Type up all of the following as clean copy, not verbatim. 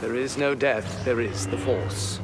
there is no death, there is the Force.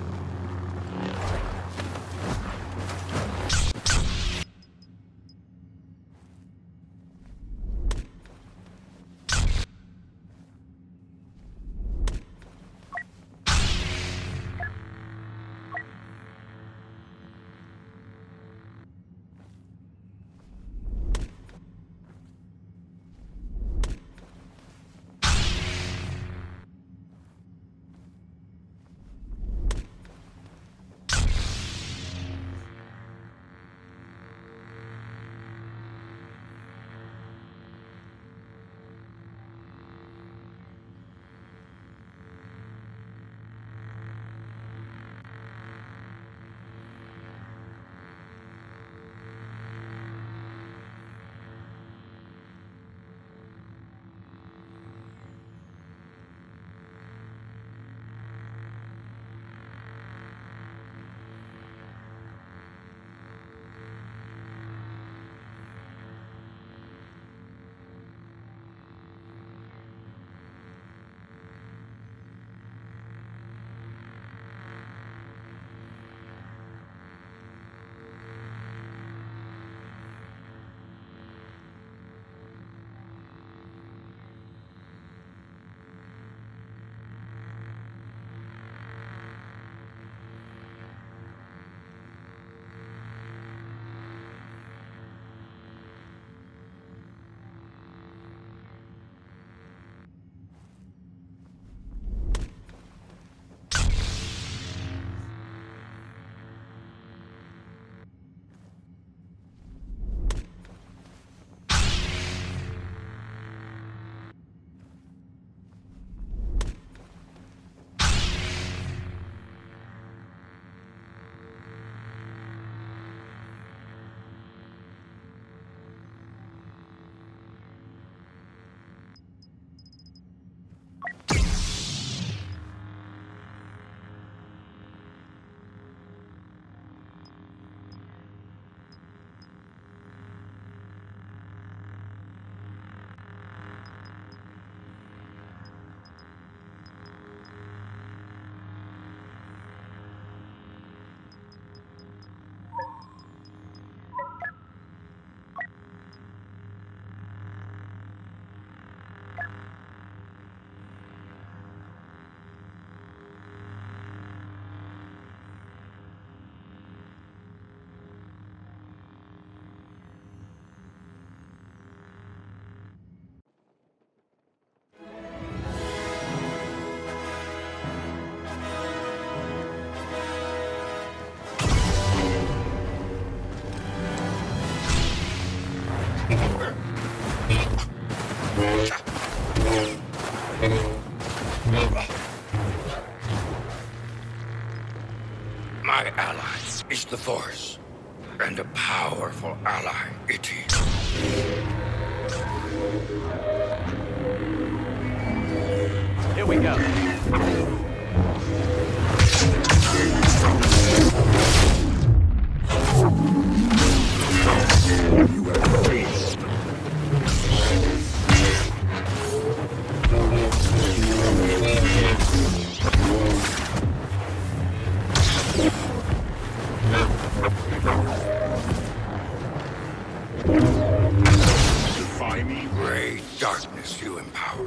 My ally is the Force, and a powerful ally it is. Here we go. You have reached. Defy me. Great darkness you empower.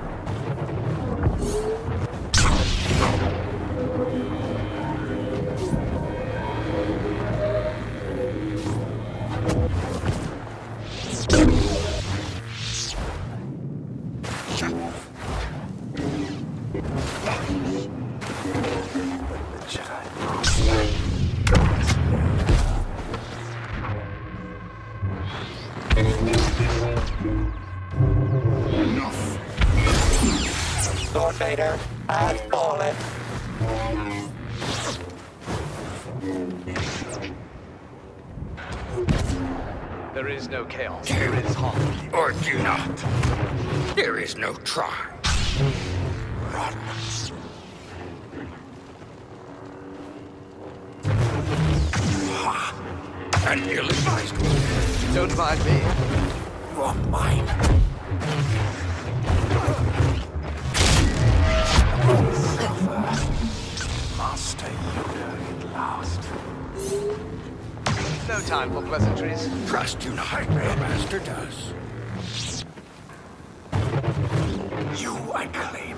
Enough. Lord Vader has fallen. There is no chaos, there is harmony. Or do not. There is no try. Run. An ill-advised one. Don't mind me. You are mine. time for pleasantries. Trust you not, the master does. You, I claim.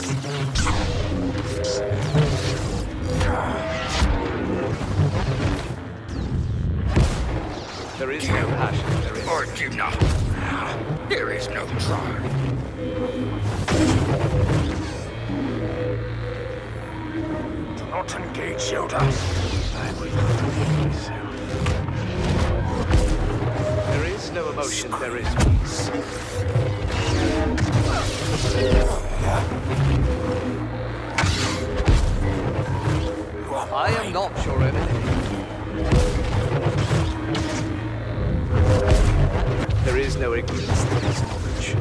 There is no passion, there is. Or do not. There is no try. Do not engage, Yoda. I will not myself. There is no emotion, there is peace. I am not your enemy. There is no ignorance, there is knowledge.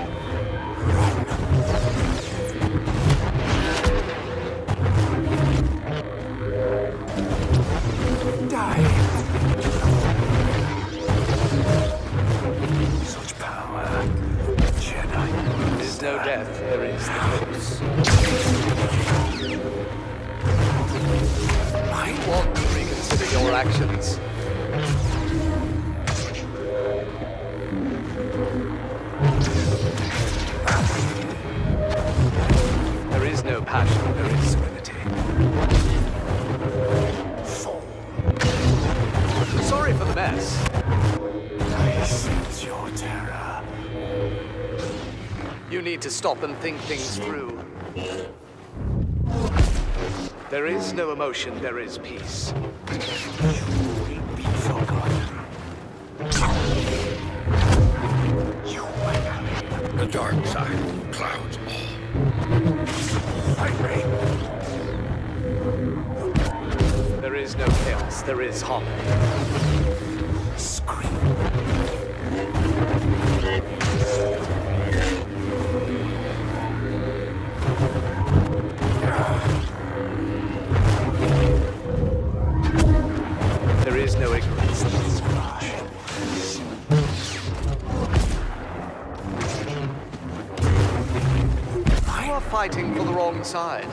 Die. Such power, Jedi. There is no death, there is the Force. I want to reconsider your actions. There is no passion, there is serenity. Sorry for the mess. I sense your terror. You need to stop and think things through. There is no emotion, there is peace. You will be forgotten. You will. The dark side clouds all. Irate. There is no chaos, there is harmony. Scream. There is no ignorance, there is knowledge. You are fighting for the wrong side.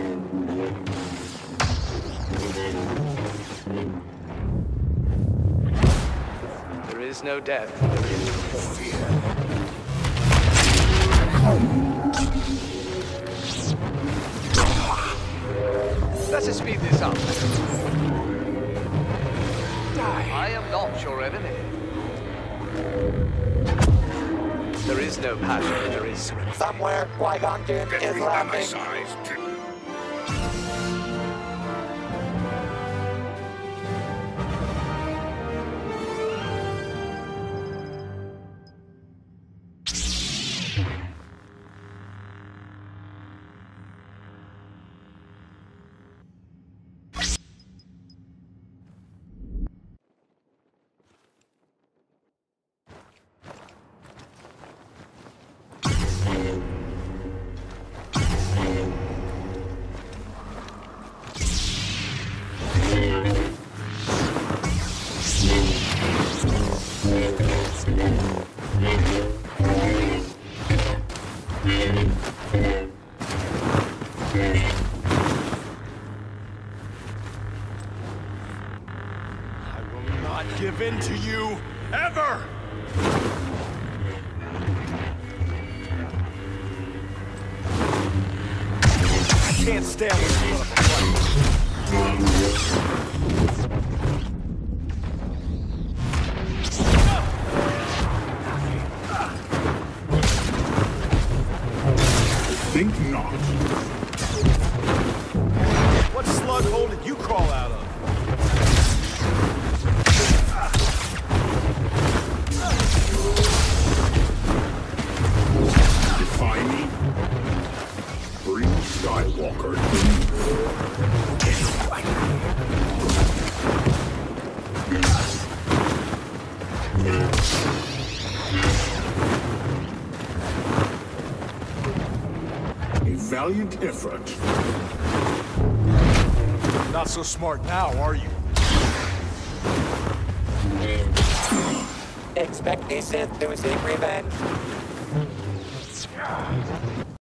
There is no death, there is no fear. Let us speed this up. I am not your enemy. There is no passion, there is serenity. Somewhere, Qui-Gon Jinn Get is me by my laughing. size. Give in to you, ever! I can't stand this motherfucker. Think not. What slug hole did you crawl out of? Defy me? Bring Skywalker. A valiant effort. Not so smart now, are you? Expect the Sith to seek revenge.